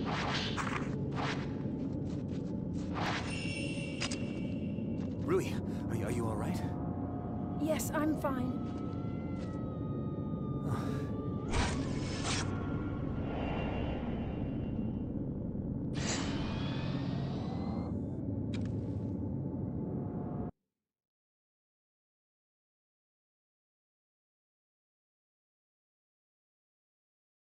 Rui, are you all right? Yes, I'm fine.